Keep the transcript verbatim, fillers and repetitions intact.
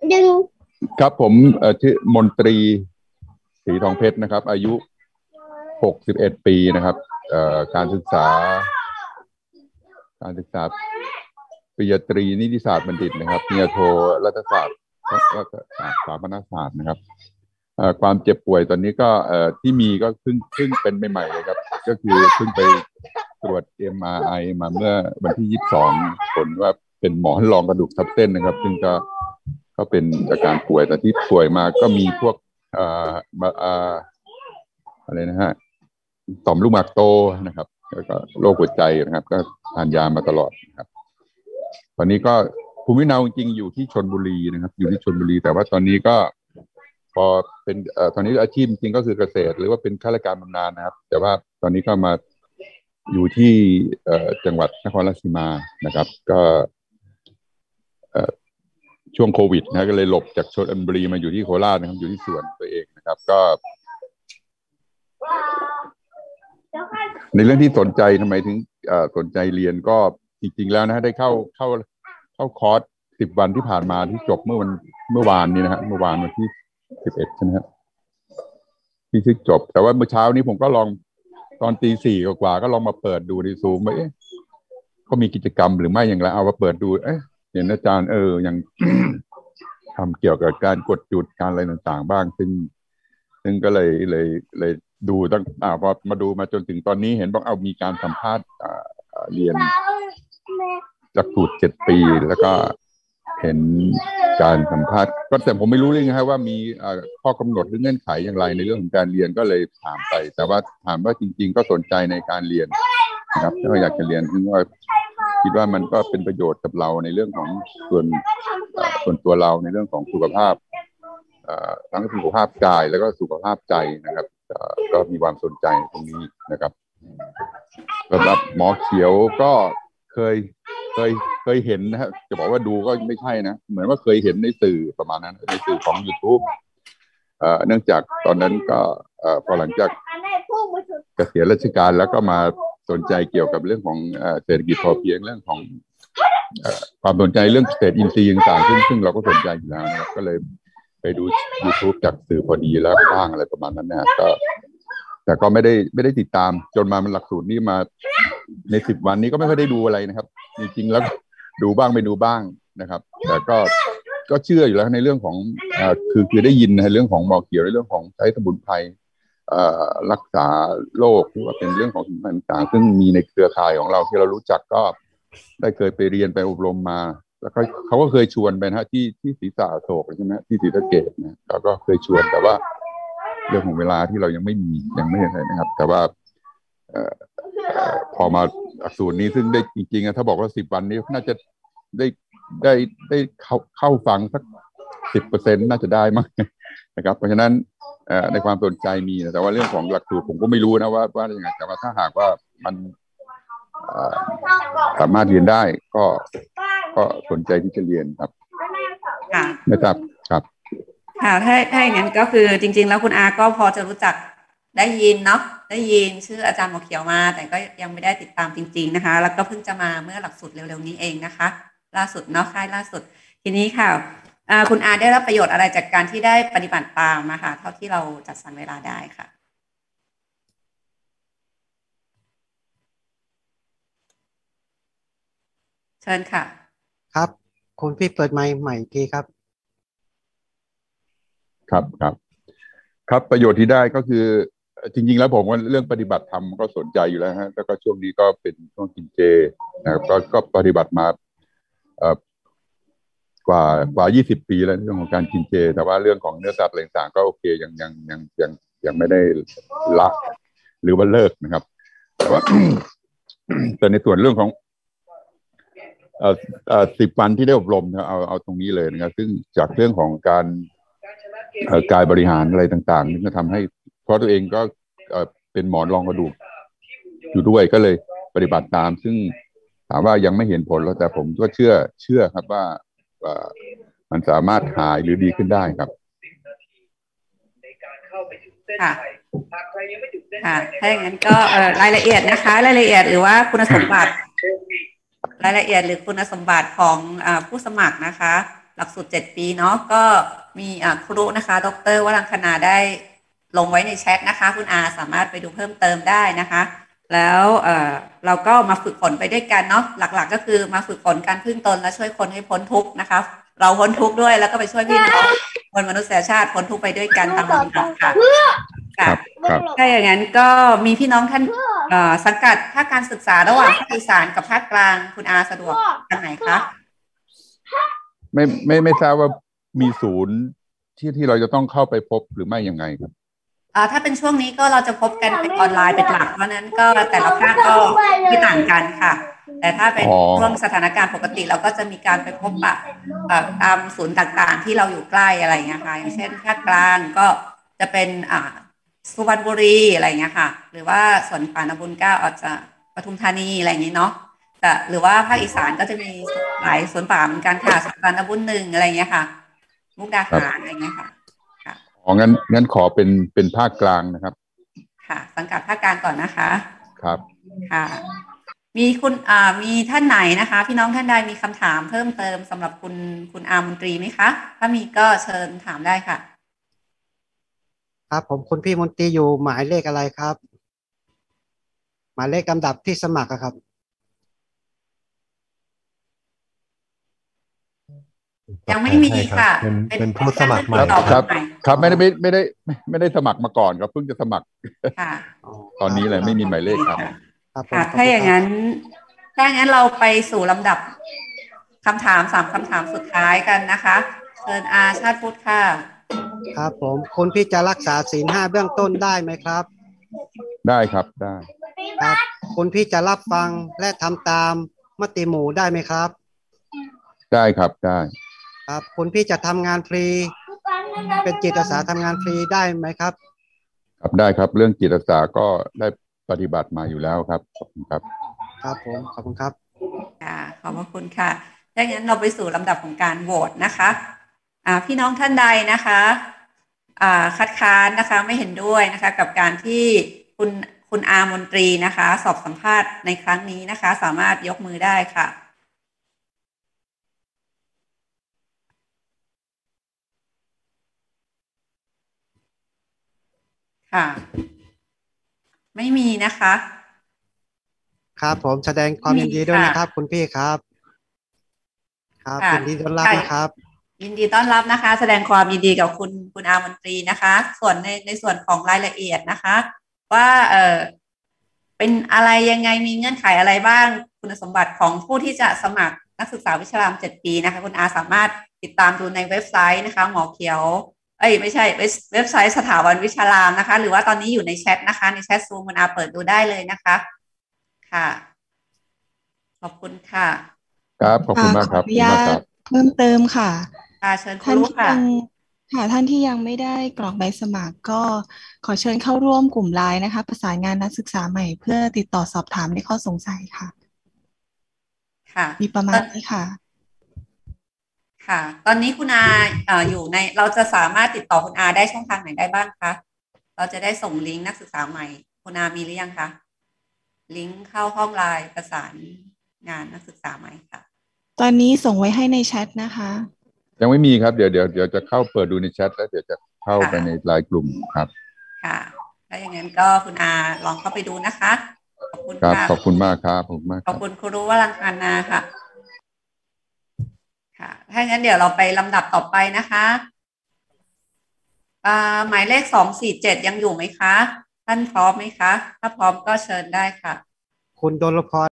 ดึงครับผมชื่อมนตรีศรีทองเพชรนะครับอายุหกสิบเอ็ดปีนะครับการศึกษาการศึกษาปริญญาตรีนิติศาสตร์บัณฑิตนะครับปริญญาโทรัฐศาสตร์รัฐศาสตร์สถาปนศาสตร์นะครับความเจ็บป่วยตอนนี้ก็ที่มีก็เพิ่งเพิ่งเป็นใหม่ๆเลยครับก็คือเพิ่งไปตรวจ เอ็ม อาร์ ไอ มาเมื่อวันที่ยี่สิบสองผลว่าเป็นหมอนรองกระดูกทับเส้นนะครับซึ่งก็ก็เป็นอาการป่วยแต่ที่ป่วยมาก็มีพวกอ่าอ่าอะไรนะฮะต่อมลูกหมากโตนะครับแล้วก็โรคหัวใจนะครับก็ทานยามาตลอดนะครับตอนนี้ก็ภูมิลำเนาจริงๆอยู่ที่ชลบุรีนะครับอยู่ที่ชลบุรีแต่ว่าตอนนี้ก็พอเป็นเอ่อตอนนี้อาชีพจริงก็คือเกษตรหรือว่าเป็นข้าราชการบำนาญนะครับแต่ว่าตอนนี้ก็มาอยู่ที่เอ่อจังหวัดนครราชสีมานะครับก็เอ่อช่วงโควิดนะก็เลยหลบจากชลบุรีมาอยู่ที่โคราชนะครับอยู่ที่สวนตัวเองนะครับก็ในเรื่องที่สนใจทำไมถึงสนใจเรียนก็จริงๆแล้วนะได้เข้าเข้าเข้าคอร์สสิบวันที่ผ่านมาที่จบเมื่อวันเมื่อวานนี้นะฮะเมื่อวานวันที่สิบเอ็ดใช่ไหมครับที่ที่จบแต่ว่าเมื่อเช้านี้ผมก็ลองตอนตีสี่กว่าก็ลองมาเปิดดูในซูมว่าเอ๊ะก็มีกิจกรรมหรือไม่อย่างไรเอามาเปิดดูเอ๊ะเห็นอาจารย์เออยัง ทำเกี่ยวกับการกดจุดการอะไรต่างๆบ้างซึ่งซึ่งก็เลยเลยเลยดูตั้งอ่าพอมาดูมาจนถึงตอนนี้เห็นบอกเอามีการสัมภาษณ์อ่าเรียนหลักสูตรเจ็ดปีแล้วก็เห็นการสัมภาษณ์ก็แต่ผมไม่รู้เลยนะครับว่ามีข้อกำหนดหรือเงื่อนไขอย่างไรในเรื่องของการเรียนก็เลยถามไปแต่ว่าถามว่าจริงๆก็สนใจในการเรียนนะครับถ้าอยากจะเรียนคือว่าคิดว่ามันก็เป็นประโยชน์กับเราในเรื่องของส่วนส่วนตัวเราในเรื่องของสุขภาพทั้งสุขภาพกายแล้วก็สุขภาพใจนะครับก็มีความสนใจตรงนี้นะครับสำหรับหมอเขียวก็เคยเคยเคยเห็นนะฮะจะบอกว่าดูก็ไม่ใช่นะเหมือนว่าเคยเห็นในสื่อประมาณนั้นในสื่อของ YouTube เอ่อเนื่องจากตอนนั้นก็เอ่อพอหลังจากเกษียณราชการแล้วก็มาสนใจเกี่ยวกับเรื่องของเศรษฐกิจพอเพียงเรื่องของความสนใจเรื่องเกษตรอินทรีย์ต่างๆซึ่งซึ่งเราก็สนใจอยู่แล้วนะครับก็เลยไปดู YouTube จากสื่อพอดีแล้วบ้างอะไรประมาณนั้นนะก็แต่ก็ไม่ได้ไม่ได้ติดตามจนมามันหลักสูตรนี้มาในสิบวันนี้ก็ไม่ค่อยได้ดูอะไรนะครับจริงๆแล้วดูบ้างไม่ดูบ้างนะครับแต่ก็ก็เชื่ออยู่แล้วในเรื่องของอ่าคือคือได้ยินในเรื่องของหมอเขียวในเรื่องของใช้สมุนไพรอ่ารักษาโรคหรือว่าเป็นเรื่องของสมุนไพรต่างๆซึ่งมีในเครือข่ายของเราที่เรารู้จักก็ได้เคยไปเรียนไปอบรมมาแล้วก็เขาก็เคยชวนไปนะที่ที่ศรีสะโศกใช่ไหมที่ศรีสะเกษนะเขาก็เคยชวนแต่ว่าเรื่องของเวลาที่เรายังไม่มียังไม่เห็นเลยนะครับแต่ว่าเอ่อพอมาหลักสูตรนี้ซึ่งได้จริงๆถ้าบอกว่าสิบวันนี้น่าจะได้ได้ได้เข้าเข้าฟังสักสิบเปอร์เซ็นต์น่าจะได้มั้งนะครับเพราะฉะนั้นในความสนใจมีแต่ว่าเรื่องของหลักสูตรผมก็ไม่รู้นะว่าว่ายังไงแต่ว่าถ้าหากว่ามันสามารถเรียนได้ก็ก็สนใจที่จะเรียนครับค่ะไม่ทราบครับค่ะถ้าถ้าอย่างนั้นก็คือจริงๆแล้วคุณอาก็พอจะรู้จักได้ยินเนาะได้ยินชื่ออาจารย์หมอเขียวมาแต่ก็ยังไม่ได้ติดตามจริงๆนะคะแล้วก็เพิ่งจะมาเมื่อหลักสูตรเร็วๆนี้เองนะคะล่าสุดเนาะค่ายล่าสุดทีนี้ค่ะคุณอาได้รับประโยชน์อะไรจากการที่ได้ปฏิบัติตามนะคะเท่าที่เราจัดสรรเวลาได้ค่ะเชิญค่ะครับคุณพี่เปิดไมค์ใหม่ทีครับครับครับครับประโยชน์ที่ได้ก็คือจริงๆแล้วผมว่าเรื่องปฏิบัติธรรมก็สนใจอยู่แล้วฮะแล้วก็ช่วงนี้ก็เป็นช่วงกินเจนะครับก็ก็ปฏิบัติมาเอ่อกว่ากว่ายี่สิบปีแล้วเรื่องของการกินเจแต่ว่าเรื่องของเนื้อสัตว์อะไรต่างๆก็โอเคยังยังยังยังยังไม่ได้ละหรือว่าเลิกนะครับแต่ว่า แต่ในส่วนเรื่องของเอ่อเอ่อสิบวันที่ได้อบรมเอาเอาตรงนี้เลยนะครับซึ่งจากเรื่องของการกายบริหารอะไรต่างๆนี่ก็ทำให้เพราะตัวเองก็เป็นหมอนรองกระดูกอยู่ด้วยก็เลยปฏิบัติตามซึ่งถามว่ายังไม่เห็นผลแล้วแต่ผมก็เชื่อเชื่อครับว่ามันสามารถหายหรือดีขึ้นได้ครับค่ะค่ะถ้าอย่างนั้นก็รายละเอียดนะคะรายละเอียดหรือว่าคุณสมบัติรายละเอียดหรือคุณสมบัติของผู้สมัครนะคะหลักสูตรเจ็ดปีเนาะก็มีครูนะคะดร.วรังคณาได้ลงไว้ในแชทนะคะคุณอาสามารถไปดูเพิ่มเติมได้นะคะแล้วเอ่อเราก็มาฝึกฝนไปด้วยกันเนาะหลักๆก็คือมาฝึกฝนการพึ่งตนและช่วยคนให้พ้นทุกข์นะคะเราพ้นทุกข์ด้วยแล้วก็ไปช่วยพี่น้องบนมนุษยชาติพ้นทุกข์ไปด้วยกันตามลำดับค่ะค่ะถ้าอย่างนั้นก็มีพี่น้องท่านสังกัดภาคการศึกษาระหว่างภาคอีสานกับภาคกลางคุณอาสะดวกทางไหนคะไม่ไม่ไม่ทราบว่ามีศูนย์ที่ที่เราจะต้องเข้าไปพบหรือไม่ยังไงครับอ่าถ้าเป็นช่วงนี้ก็เราจะพบกันเป็นออนไลน์เป็นหลักเพราะนั้นก็แต่ละภาคก็ไม่ต่างกันค่ะแต่ถ้าเป็นช่วงสถานการณ์ปกติเราก็จะมีการไปพบปะตามศูนย์ต่างๆที่เราอยู่ใกล้อะไรเงี้ยค่ะอย่างเช่นภาคกลางก็จะเป็นอ่าสุพรรณบุรีอะไรเงี้ยค่ะหรือว่าสวนป่านาบุญเก้าอาจจะปทุมธานีอะไรอย่างนี้เนาะแต่หรือว่าภาคอีสานก็จะมีหลายสวนป่าเหมือนกันค่ะสวนป่านาบุญหนึ่งอะไรเงี้ยค่ะมุกดาหารอะไรเงี้ยค่ะอ๋องั้นงั้นขอเป็นเป็นภาคกลางนะครับค่ะสังกัดภาคกลางก่อนนะคะครับค่ะมีคุณอ่ามีท่านไหนนะคะพี่น้องท่านใดมีคำถามเพิ่มเติมสำหรับคุณคุณอามนตรีไหมคะถ้ามีก็เชิญถามได้ค่ะครับผมคุณพี่มนตรีอยู่หมายเลขอะไรครับหมายเลขลำดับที่สมัครครับยังไม่มีค่ะเป็นเป็นผู้สมัครใหม่ครับครับไม่ได้ไม่ไม่ได้ไม่ได้สมัครมาก่อนครับเพิ่งจะสมัครค่ะตอนนี้เลยไม่มีหมายเลขครับค่ะถ้าอย่างนั้นถ้าอย่างนั้นเราไปสู่ลำดับคำถามสามคำถามสุดท้ายกันนะคะเชิญอาชาติพุทธค่ะครับผมคุณพี่จะรักษาศีลห้าเบื้องต้นได้ไหมครับได้ครับได้ครับคุณพี่จะรับฟังและทำตามมติหมู่ได้ไหมครับได้ครับได้ครับคุณพี่จะทำงานฟรีเป็นจิตอาสาทำงานฟรีได้ไหมครับครับได้ครับเรื่องจิตอาสาก็ได้ปฏิบัติมาอยู่แล้วครับขอบคุณครับครับผมขอบคุณครับค่ะขอบพระคุณค่ะดังนั้นเราไปสู่ลำดับของการโหวตนะคะอ่าพี่น้องท่านใดนะคะอ่าคัดค้านนะคะไม่เห็นด้วยนะคะกับการที่คุณคุณอามนตรีนะคะสอบสัมภาษณ์ในครั้งนี้นะคะสามารถยกมือได้ค่ะค่ะไม่มีนะคะครับผมแสดงความยินดีด้วยนะครับคุณพี่ครับครับยินดีต้อนรับนะครับยินดีต้อนรับนะคะแสดงความยินดีกับคุณคุณอามนตรีนะคะส่วนในในส่วนของรายละเอียดนะคะว่าเออเป็นอะไรยังไงมีเงื่อนไขอะไรบ้างคุณสมบัติของผู้ที่จะสมัครนักศึกษาวิชารามเจ็ดปีนะคะคุณอาสามารถติดตามดูในเว็บไซต์นะคะหมอเขียวเอ้ยไม่ใช่เว็บไซต์สถาบันวิชารามนะคะหรือว่าตอนนี้อยู่ในแชทนะคะในแชทซูมคุณอาเปิดดูได้เลยนะคะค่ะขอบคุณค่ะครับขอบคุณมากครับขออนุญาตเพิ่มเติมค่ะค่ะเชิญคุณค่ะค่ะท่านที่ยังไม่ได้กรอกใบสมัครก็ขอเชิญเข้าร่วมกลุ่มไลน์นะคะประสานงานนักศึกษาใหม่เพื่อติดต่อสอบถามในข้อสงสัยค่ะค่ะมีประมาณนี้ค่ะค่ะตอนนี้คุณอาเอ่ออยู่ในเราจะสามารถติดต่อคุณอาได้ช่องทางไหนได้บ้างคะเราจะได้ส่งลิงก์นักศึกษาใหม่คุณอามีหรือยังคะลิงก์เข้าห้องไลน์ประสานงานนักศึกษาใหม่ค่ะตอนนี้ส่งไว้ให้ในแชทนะคะยังไม่มีครับเดี๋ยวเดี๋ยวเดี๋ยวจะเข้าเปิดดูในแชทแล้วเดี๋ยวจะเข้าไปในไลน์กลุ่มครับค่ะถ้าอย่างนั้นก็คุณอาลองเข้าไปดูนะคะขอบคุณค่ะขอบคุณมากครับขอบคุณมากขอบคุณครูวรังคณาค่ะค่ะถ้าอย่างนั้นเดี๋ยวเราไปลำดับต่อไปนะคะอ่าหมายเลขสองสี่เจ็ดยังอยู่ไหมคะท่านพร้อมไหมคะถ้าพร้อมก็เชิญได้ค่ะคุณดลพร